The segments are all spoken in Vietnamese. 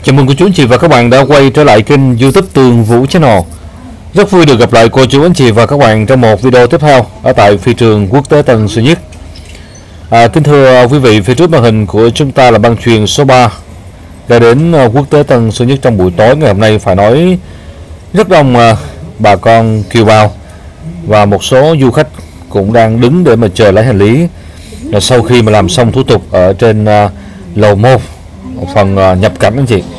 Chào mừng cô chú anh chị và các bạn đã quay trở lại kênh YouTube Tường Vũ Channel. Rất vui được gặp lại cô chú anh chị và các bạn trong một video tiếp theo ở tại phi trường quốc tế Tân Sơn Nhất. Kính thưa quý vị, phía trước màn hình của chúng ta là băng chuyền số 3 đã đến quốc tế Tân Sơn Nhất trong buổi tối ngày hôm nay. Phải nói rất đông bà con kiều bào và một số du khách cũng đang đứng để mà chờ lấy hành lý sau khi mà làm xong thủ tục ở trên lầu 1 phần nhập cảnh anh chị.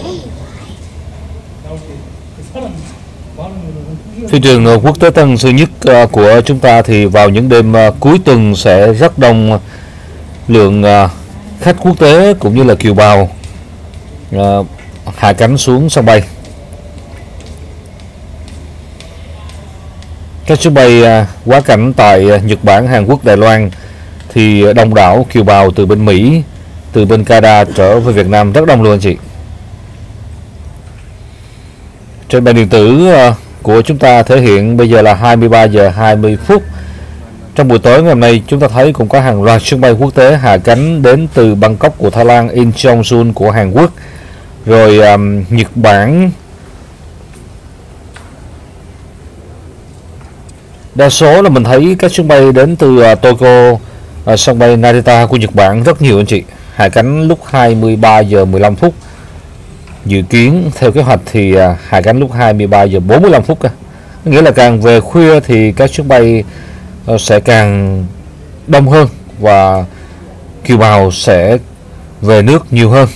Phi trường quốc tế Tân Sơn Nhất của chúng ta thì vào những đêm cuối tuần sẽ rất đông lượng khách quốc tế cũng như là kiều bào hạ cánh xuống sân bay. Các chuyến bay quá cảnh tại Nhật Bản, Hàn Quốc, Đài Loan thì đông đảo kiều bào từ bên Mỹ, từ bên Canada trở về Việt Nam rất đông luôn anh chị. Trên bàn điện tử của chúng ta thể hiện bây giờ là 23 giờ 20 phút. Trong buổi tối ngày hôm nay chúng ta thấy cũng có hàng loạt chuyến bay quốc tế hạ cánh đến từ Bangkok của Thái Lan, Incheon của Hàn Quốc, rồi Nhật Bản. Đa số là mình thấy các chuyến bay đến từ Tokyo, sân bay Narita của Nhật Bản rất nhiều anh chị, hạ cánh lúc 23 giờ 15 phút. Dự kiến theo kế hoạch thì hạ cánh lúc 23 giờ 45 phút. Nghĩa là càng về khuya thì các chuyến bay sẽ càng đông hơn và kiều bào sẽ về nước nhiều hơn.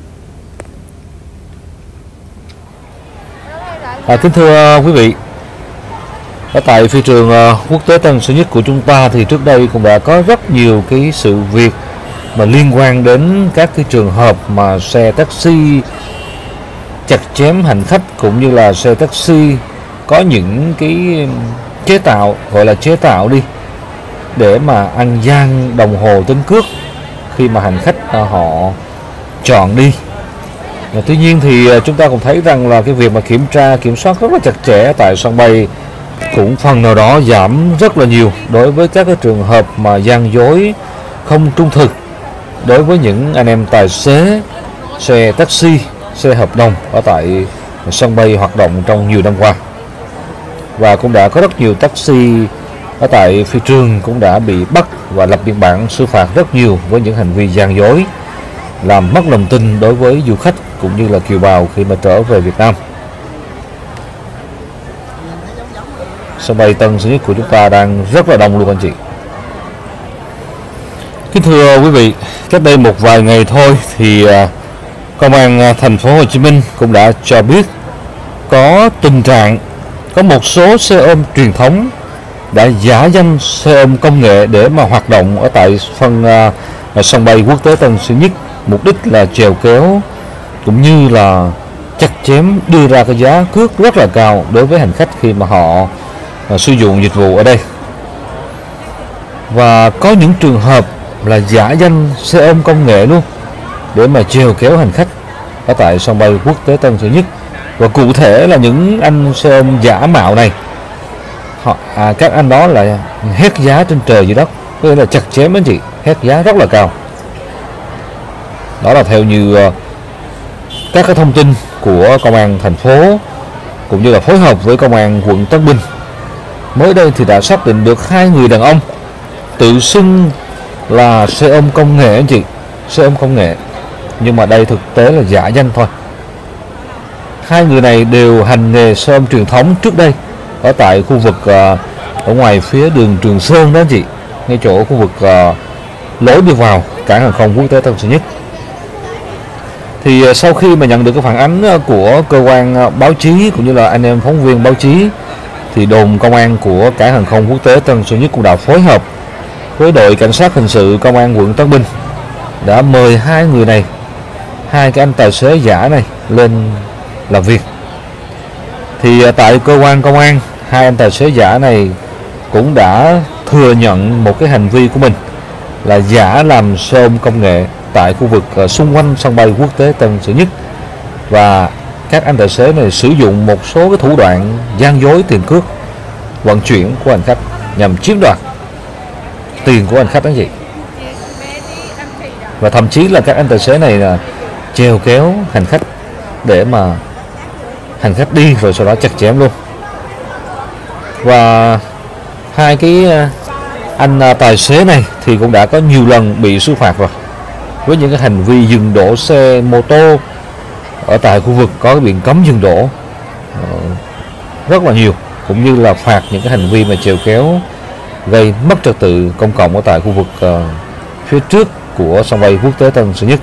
Kính thưa quý vị, ở tại phi trường quốc tế Tân Sơn Nhất của chúng ta thì trước đây cũng đã có rất nhiều cái sự việc mà liên quan đến các cái trường hợp mà xe taxi chặt chém hành khách, cũng như là xe taxi có những cái chế tạo, gọi là chế tạo đi, để mà ăn gian đồng hồ tính cước khi mà hành khách họ chọn đi. Tuy nhiên thì chúng ta cũng thấy rằng là cái việc mà kiểm soát rất là chặt chẽ tại sân bay cũng phần nào đó giảm rất là nhiều đối với các cái trường hợp mà gian dối, không trung thực đối với những anh em tài xế xe taxi, xe hợp đồng ở tại sân bay hoạt động trong nhiều năm qua. Và cũng đã có rất nhiều taxi ở tại phi trường cũng đã bị bắt và lập biên bản xử phạt rất nhiều với những hành vi gian dối, làm mất lòng tin đối với du khách cũng như là kiều bào khi mà trở về Việt Nam. Sân bay Tân Sơn Nhất của chúng ta đang rất là đông luôn anh chị. Kính thưa quý vị, cách đây một vài ngày thôi thì Công an thành phố Hồ Chí Minh cũng đã cho biết có tình trạng có một số xe ôm truyền thống đã giả danh xe ôm công nghệ để mà hoạt động ở tại sân bay quốc tế Tân Sơn Nhất, mục đích là chèo kéo cũng như là chặt chém, đưa ra cái giá cước rất là cao đối với hành khách khi mà họ sử dụng dịch vụ ở đây. Và có những trường hợp là giả danh xe ôm công nghệ luôn để mà chèo kéo hành khách ở tại sân bay quốc tế Tân Sơn Nhất. Và cụ thể là những anh xe ôm giả mạo này, các anh đó là hét giá trên trời dưới đất, có nghĩa là chặt chém anh chị, hét giá rất là cao. Đó là theo như các cái thông tin của công an thành phố cũng như là phối hợp với công an quận Tân Bình. Mới đây thì đã xác định được 2 người đàn ông tự xưng là xe ôm công nghệ anh chị, xe ôm công nghệ, nhưng mà đây thực tế là giả danh thôi. 2 người này đều hành nghề xe ôm truyền thống trước đây ở tại khu vực ở ngoài phía đường Trường Sơn đó anh chị, ngay chỗ khu vực lối đi vào cảng hàng không quốc tế Tân Sơn Nhất. Thì sau khi mà nhận được cái phản ánh của cơ quan báo chí cũng như là anh em phóng viên báo chí, thì đồn công an của cảng hàng không quốc tế Tân Sơn Nhất cũng đã phối hợp với đội cảnh sát hình sự công an quận Tân Bình đã mời 2 người này, 2 cái anh tài xế giả này lên làm việc. Thì tại cơ quan công an, 2 anh tài xế giả này cũng đã thừa nhận một cái hành vi của mình là giả làm xe ôm công nghệ tại khu vực xung quanh sân bay quốc tế Tân Sơn Nhất. Và các anh tài xế này sử dụng một số cái thủ đoạn gian dối tiền cước, vận chuyển của hành khách nhằm chiếm đoạt tiền của hành khách đó gì. Và thậm chí là các anh tài xế này là chèo kéo hành khách để mà hành khách đi rồi sau đó chặt chém luôn. Và hai cái anh tài xế này thì cũng đã có nhiều lần bị xử phạt rồi với những cái hành vi dừng đỗ xe mô tô ở tại khu vực có cái biển cấm dừng đỗ rất là nhiều, cũng như là phạt những cái hành vi mà chèo kéo gây mất trật tự công cộng ở tại khu vực phía trước của sân bay quốc tế Tân Sơn Nhất.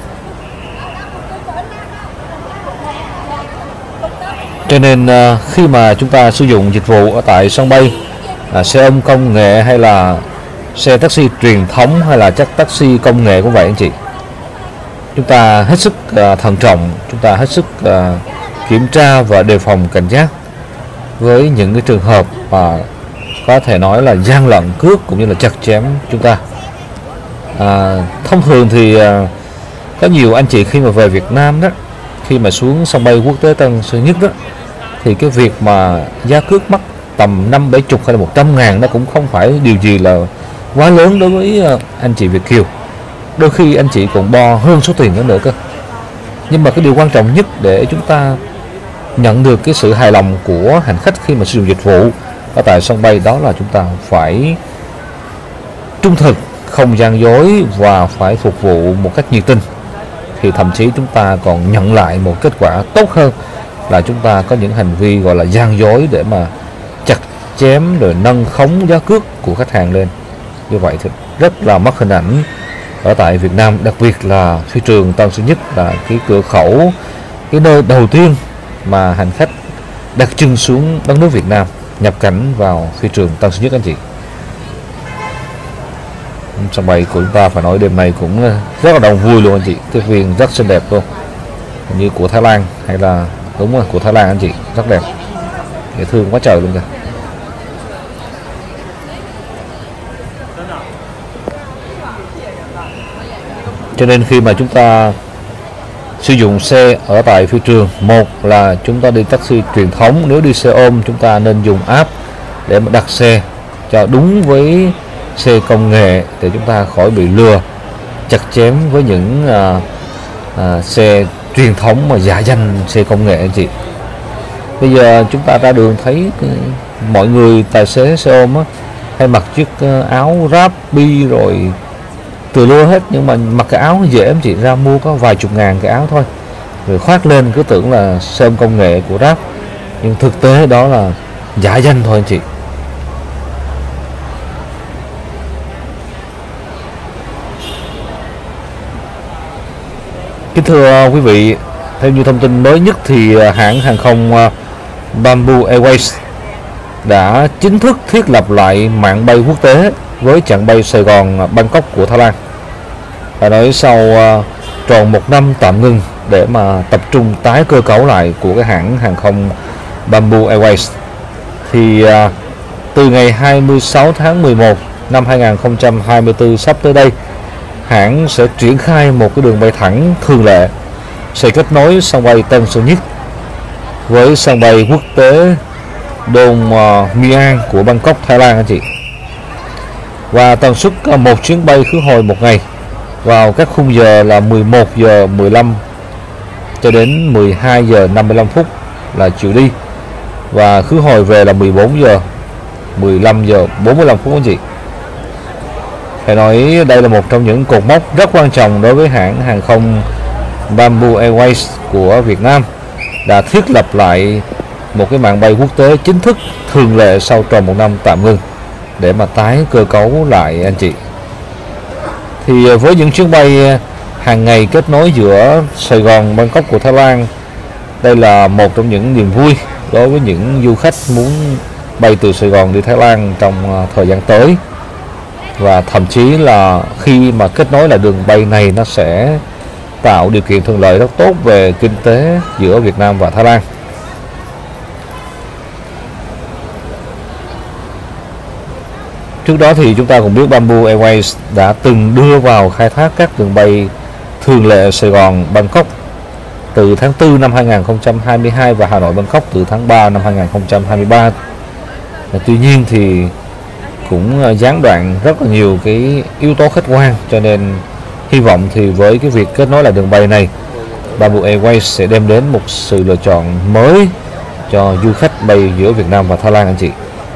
Cho nên khi mà chúng ta sử dụng dịch vụ ở tại sân bay, xe ôm công nghệ hay là xe taxi truyền thống hay là taxi công nghệ cũng vậy anh chị, chúng ta hết sức thận trọng, chúng ta hết sức kiểm tra và đề phòng cảnh giác với những cái trường hợp mà có thể nói là gian lận cướp cũng như là chặt chém chúng ta. Thông thường thì có nhiều anh chị khi mà về Việt Nam đó, khi mà xuống sân bay quốc tế Tân Sơn Nhất đó, thì cái việc mà giá cước mắc tầm 50-70 hay là 100 ngàn nó cũng không phải điều gì là quá lớn đối với anh chị Việt kiều. Đôi khi anh chị còn bo hơn số tiền đó nữa cơ. Nhưng mà cái điều quan trọng nhất để chúng ta nhận được cái sự hài lòng của hành khách khi mà sử dụng dịch vụ ở tại sân bay, đó là chúng ta phải trung thực, không gian dối và phải phục vụ một cách nhiệt tình, thì thậm chí chúng ta còn nhận lại một kết quả tốt hơn là chúng ta có những hành vi gọi là gian dối để mà chặt chém rồi nâng khống giá cước của khách hàng lên. Như vậy thì rất là mất hình ảnh ở tại Việt Nam, đặc biệt là phi trường Tân Sơn Nhất là cái cửa khẩu, cái nơi đầu tiên mà hành khách đặt chân xuống đất nước Việt Nam, nhập cảnh vào phi trường Tân Sơn Nhất anh chị. Sân bay của chúng ta phải nói đêm nay cũng rất là đông vui luôn anh chị, tiếp viên rất xinh đẹp luôn, như của Thái Lan hay là đúng rồi của Thái Lan anh chị, rất đẹp, dễ thương quá trời luôn kìa. Cho nên khi mà chúng ta sử dụng xe ở tại phi trường, một là chúng ta đi taxi truyền thống, nếu đi xe ôm chúng ta nên dùng app để mà đặt xe cho đúng với xe công nghệ để chúng ta khỏi bị lừa chặt chém với những xe truyền thống mà giả danh xe công nghệ anh chị. Bây giờ chúng ta ra đường thấy mọi người tài xế xe ôm á, hay mặc chiếc áo ráp bi rồi từ lưa hết, nhưng mà mặc cái áo dễ em chị, ra mua có vài chục ngàn cái áo thôi rồi khoác lên cứ tưởng là xe ôm công nghệ của Grab, nhưng thực tế đó là giả danh thôi anh chị. Kính thưa quý vị, theo như thông tin mới nhất thì hãng hàng không Bamboo Airways đã chính thức thiết lập lại mạng bay quốc tế với chặng bay Sài Gòn Bangkok của Thái Lan. Phải nói sau tròn một năm tạm ngưng để mà tập trung tái cơ cấu lại của cái hãng hàng không Bamboo Airways, thì từ ngày 26 tháng 11 năm 2024 sắp tới đây, hãng sẽ triển khai một cái đường bay thẳng thường lệ sẽ kết nối sân bay Tân Sơn Nhất với sân bay quốc tế Don Mueang của Bangkok, Thái Lan anh chị. Và tần suất một chuyến bay khứ hồi một ngày vào các khung giờ là 11 giờ 15 cho đến 12 giờ 55 phút là chiều đi, và khứ hồi về là 14 giờ 15 giờ 45 phút anh chị. Phải nói đây là một trong những cột mốc rất quan trọng đối với hãng hàng không Bamboo Airways của Việt Nam, đã thiết lập lại một cái mạng bay quốc tế chính thức thường lệ sau tròn một năm tạm ngưng để mà tái cơ cấu lại anh chị. Thì với những chuyến bay hàng ngày kết nối giữa Sài Gòn Bangkok của Thái Lan, đây là một trong những niềm vui đối với những du khách muốn bay từ Sài Gòn đi Thái Lan trong thời gian tới. Và thậm chí là khi mà kết nối lại đường bay này, nó sẽ tạo điều kiện thuận lợi rất tốt về kinh tế giữa Việt Nam và Thái Lan. Trước đó thì chúng ta cũng biết Bamboo Airways đã từng đưa vào khai thác các đường bay thường lệ Sài Gòn Bangkok từ tháng 4 năm 2022 và Hà Nội Bangkok từ tháng 3 năm 2023. Tuy nhiên thì cũng gián đoạn rất là nhiều cái yếu tố khách quan, cho nên hy vọng thì với cái việc kết nối lại đường bay này, Bamboo Airways sẽ đem đến một sự lựa chọn mới cho du khách bay giữa Việt Nam và Thái Lan anh chị.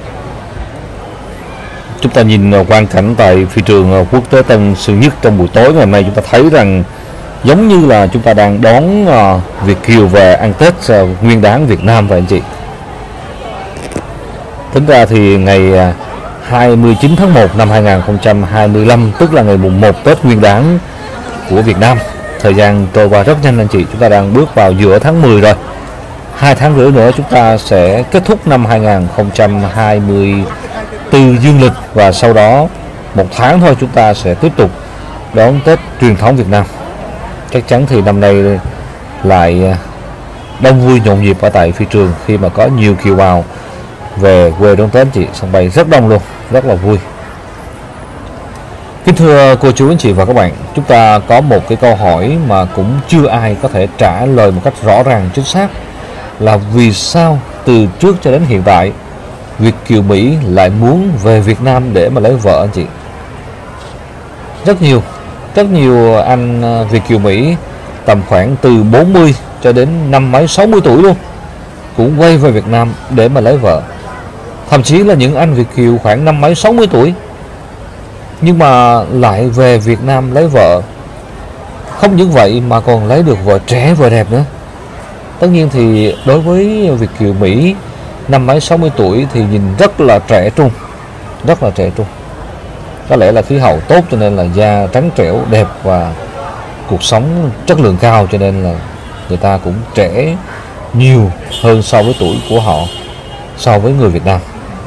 Chúng ta nhìn quang cảnh tại phi trường quốc tế Tân Sơn Nhất trong buổi tối ngày hôm nay, chúng ta thấy rằng giống như là chúng ta đang đón Việt kiều về ăn Tết Nguyên đán Việt Nam vậy anh chị. Tính ra thì ngày 29 tháng 1 năm 2025, tức là ngày mùng 1 Tết Nguyên đán của Việt Nam, thời gian trôi qua rất nhanh anh chị. Chúng ta đang bước vào giữa tháng 10 rồi. 2 tháng rưỡi nữa chúng ta sẽ kết thúc năm 2024 dương lịch, và sau đó 1 tháng thôi chúng ta sẽ tiếp tục đón Tết truyền thống Việt Nam. Chắc chắn thì năm nay lại đông vui nhộn nhịp ở tại phi trường khi mà có nhiều kiều bào về quê đón Tết chị. Sân bay rất đông luôn, rất là vui. Kính thưa cô chú anh chị và các bạn, chúng ta có một cái câu hỏi mà cũng chưa ai có thể trả lời một cách rõ ràng chính xác, là vì sao từ trước cho đến hiện tại Việt kiều Mỹ lại muốn về Việt Nam để mà lấy vợ anh chị. Rất nhiều anh Việt kiều Mỹ tầm khoảng từ 40 cho đến năm mấy 60 tuổi luôn cũng quay về Việt Nam để mà lấy vợ. Thậm chí là những anh Việt kiều khoảng năm mấy 60 tuổi nhưng mà lại về Việt Nam lấy vợ. Không những vậy mà còn lấy được vợ trẻ vợ đẹp nữa. Tất nhiên thì đối với Việt kiều Mỹ năm mấy 60 tuổi thì nhìn rất là trẻ trung. Có lẽ là khí hậu tốt cho nên là da trắng trẻo đẹp và cuộc sống chất lượng cao, cho nên là người ta cũng trẻ nhiều hơn so với tuổi của họ, so với người Việt Nam.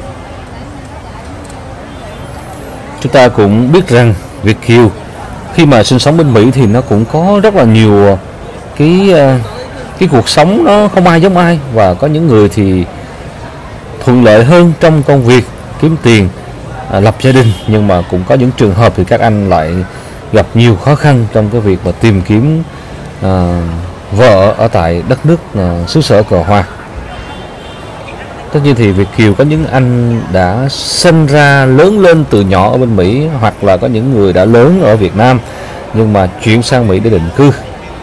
Chúng ta cũng biết rằng Việt kiều khi mà sinh sống bên Mỹ thì nó cũng có rất là nhiều cái cuộc sống nó không ai giống ai, và có những người thì thuận lợi hơn trong công việc kiếm tiền, lập gia đình, nhưng mà cũng có những trường hợp thì các anh lại gặp nhiều khó khăn trong cái việc mà tìm kiếm vợ ở tại đất nước xứ sở cờ hoa. Tất nhiên thì Việt kiều có những anh đã sinh ra lớn lên từ nhỏ ở bên Mỹ, hoặc là có những người đã lớn ở Việt Nam nhưng mà chuyển sang Mỹ để định cư.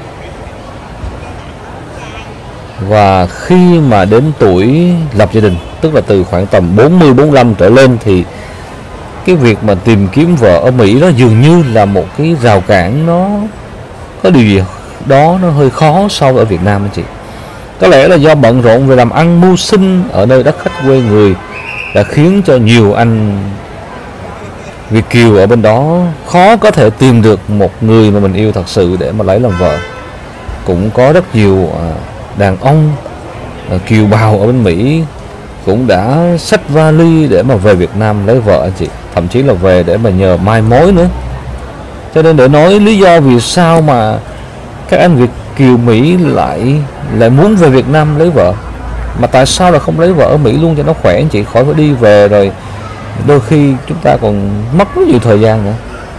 Và khi mà đến tuổi lập gia đình, tức là từ khoảng tầm 40-45 trở lên, thì cái việc mà tìm kiếm vợ ở Mỹ đó dường như là một cái rào cản, nó có điều gì đó nó hơi khó so với ở Việt Nam anh chị. Có lẽ là do bận rộn về làm ăn mưu sinh ở nơi đất khách quê người đã khiến cho nhiều anh Việt kiều ở bên đó khó có thể tìm được một người mà mình yêu thật sự để mà lấy làm vợ. Cũng có rất nhiều đàn ông kiều bào ở bên Mỹ cũng đã xách vali để mà về Việt Nam lấy vợ anh chị, thậm chí là về để mà nhờ mai mối nữa. Cho nên để nói lý do vì sao mà các anh Việt kiều Mỹ lại muốn về Việt Nam lấy vợ, mà tại sao là không lấy vợ ở Mỹ luôn cho nó khỏe anh chị, khỏi phải đi về rồi đôi khi chúng ta còn mất rất nhiều thời gian nữa.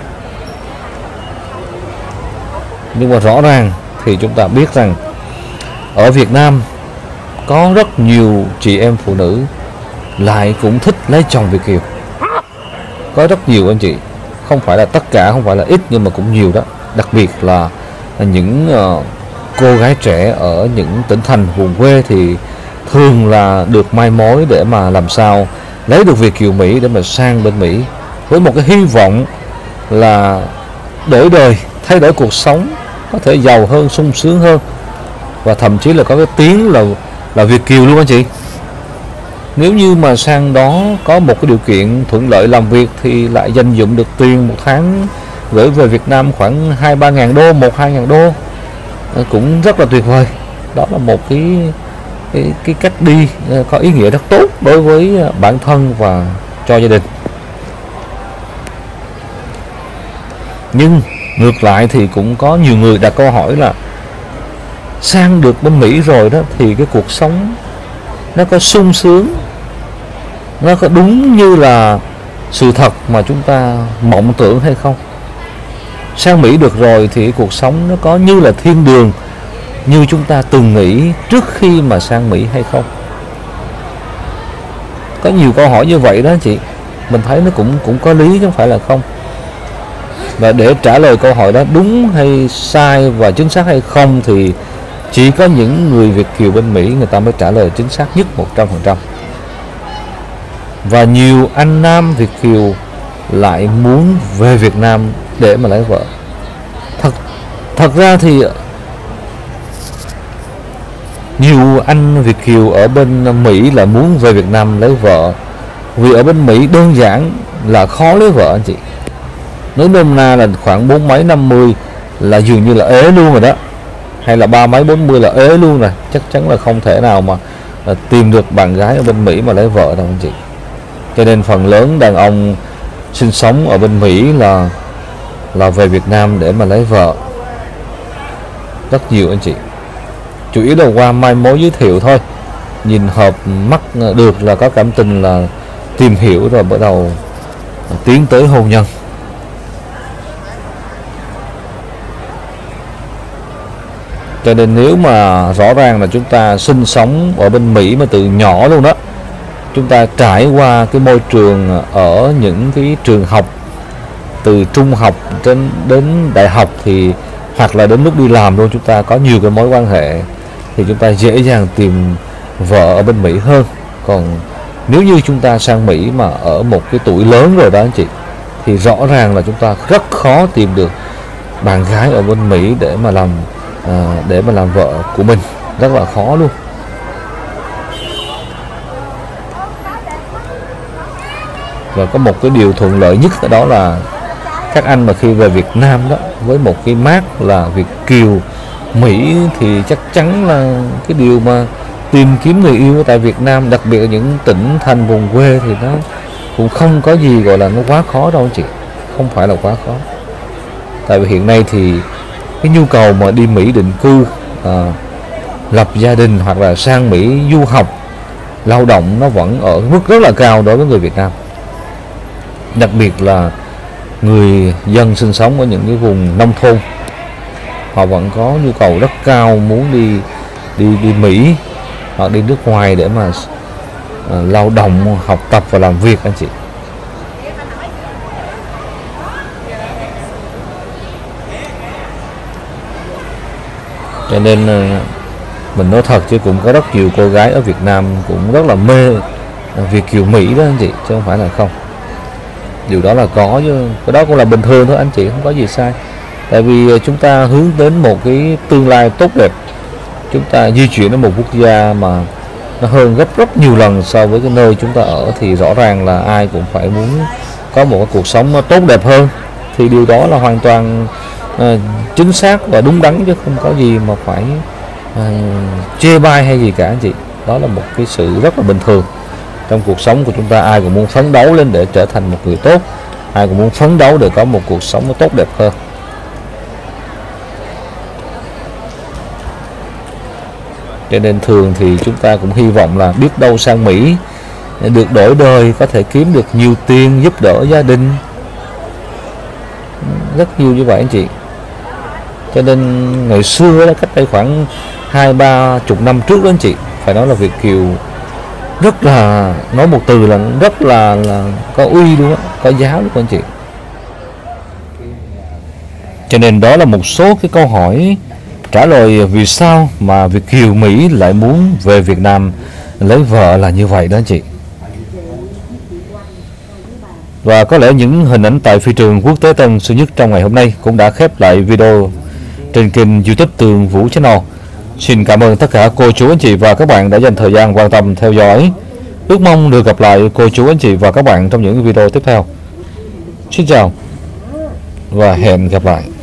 Nhưng mà rõ ràng thì chúng ta biết rằng ở Việt Nam có rất nhiều chị em phụ nữ lại cũng thích lấy chồng Việt kiều. Có rất nhiều anh chị, không phải là tất cả, không phải là ít, nhưng mà cũng nhiều đó. Đặc biệt là những cô gái trẻ ở những tỉnh thành vùng quê thì thường là được mai mối để mà làm sao lấy được Việt kiều Mỹ để mà sang bên Mỹ với một cái hy vọng là đổi đời, thay đổi cuộc sống, có thể giàu hơn, sung sướng hơn, và thậm chí là có cái tiếng là Việt kiều luôn anh chị. Nếu như mà sang đó có một cái điều kiện thuận lợi làm việc thì lại dành dụm được tiền một tháng gửi về Việt Nam khoảng 2-3 ngàn đô, 1-2 ngàn đô, cũng rất là tuyệt vời. Đó là một cái cách đi có ý nghĩa rất tốt đối với bản thân và cho gia đình. Nhưng ngược lại thì cũng có nhiều người đặt câu hỏi là sang được bên Mỹ rồi đó thì cái cuộc sống nó có sung sướng, nó có đúng như là sự thật mà chúng ta mộng tưởng hay không? Sang Mỹ được rồi thì cuộc sống nó có như là thiên đường như chúng ta từng nghĩ trước khi mà sang Mỹ hay không? Có nhiều câu hỏi như vậy đó chị. Mình thấy nó cũng có lý chứ không phải là không. Và để trả lời câu hỏi đó đúng hay sai và chính xác hay không thì chỉ có những người Việt kiều bên Mỹ người ta mới trả lời chính xác nhất 100%. Và nhiều anh nam Việt kiều lại muốn về Việt Nam để mà lấy vợ. Thật ra thì nhiều anh Việt kiều ở bên Mỹ là muốn về Việt Nam lấy vợ, vì ở bên Mỹ đơn giản là khó lấy vợ anh chị. Nói nôm na là khoảng 40 mấy 50 là dường như là ế luôn rồi đó, hay là 30 mấy 40 là ế luôn rồi, chắc chắn là không thể nào mà tìm được bạn gái ở bên Mỹ mà lấy vợ đâu anh chị. Cho nên phần lớn đàn ông sinh sống ở bên Mỹ là về Việt Nam để mà lấy vợ rất nhiều anh chị. Chủ yếu là qua mai mối giới thiệu thôi, nhìn hợp mắt được là có cảm tình là tìm hiểu rồi bắt đầu tiến tới hôn nhân. Cho nên nếu mà rõ ràng là chúng ta sinh sống ở bên Mỹ mà từ nhỏ luôn đó, chúng ta trải qua cái môi trường ở những cái trường học từ trung học đến đại học thì hoặc là đến lúc đi làm luôn, chúng ta có nhiều cái mối quan hệ thì chúng ta dễ dàng tìm vợ ở bên Mỹ hơn. Còn nếu như chúng ta sang Mỹ mà ở một cái tuổi lớn rồi đó anh chị, thì rõ ràng là chúng ta rất khó tìm được bạn gái ở bên Mỹ để mà làm vợ của mình, rất là khó luôn. Và có một cái điều thuận lợi nhất đó là các anh mà khi về Việt Nam đó với một cái mác là Việt kiều Mỹ thì chắc chắn là cái điều mà tìm kiếm người yêu ở tại Việt Nam, đặc biệt ở những tỉnh thành vùng quê thì nó cũng không có gì gọi là nó quá khó đâu anh chị, không phải là quá khó. Tại vì hiện nay thì cái nhu cầu mà đi Mỹ định cư, lập gia đình hoặc là sang Mỹ du học, lao động nó vẫn ở mức rất là cao đối với người Việt Nam. Đặc biệt là người dân sinh sống ở những cái vùng nông thôn, họ vẫn có nhu cầu rất cao muốn đi Mỹ hoặc đi nước ngoài để mà lao động, học tập và làm việc anh chị. Cho nên mình nói thật chứ cũng có rất nhiều cô gái ở Việt Nam cũng rất là mê Việt kiều Mỹ đó anh chị, chứ không phải là không. Điều đó là có chứ, cái đó cũng là bình thường thôi anh chị, không có gì sai. Tại vì chúng ta hướng đến một cái tương lai tốt đẹp, chúng ta di chuyển đến một quốc gia mà nó hơn gấp rất nhiều lần so với cái nơi chúng ta ở, thì rõ ràng là ai cũng phải muốn có một cái cuộc sống nó tốt đẹp hơn. Thì điều đó là hoàn toàn chính xác và đúng đắn, chứ không có gì mà phải chê bai hay gì cả anh chị. Đó là một cái sự rất là bình thường trong cuộc sống của chúng ta. Ai cũng muốn phấn đấu lên để trở thành một người tốt, ai cũng muốn phấn đấu để có một cuộc sống nó tốt đẹp hơn. Cho nên thường thì chúng ta cũng hy vọng là biết đâu sang Mỹ được đổi đời, có thể kiếm được nhiều tiền giúp đỡ gia đình, rất nhiều như vậy anh chị. Cho nên ngày xưa đó, cách đây khoảng 20-30 năm trước đó anh chị, phải nói là Việt kiều rất là, nói một từ là rất là có uy luôn á, có giá luôn anh chị. Cho nên đó là một số cái câu hỏi trả lời vì sao mà Việt kiều Mỹ lại muốn về Việt Nam lấy vợ là như vậy đó anh chị. Và có lẽ những hình ảnh tại phi trường quốc tế Tân Sơn Nhất trong ngày hôm nay cũng đã khép lại video trên kênh YouTube Tường Vũ Channel. Xin cảm ơn tất cả cô chú anh chị và các bạn đã dành thời gian quan tâm theo dõi. Ước mong được gặp lại cô chú anh chị và các bạn trong những video tiếp theo. Xin chào và hẹn gặp lại.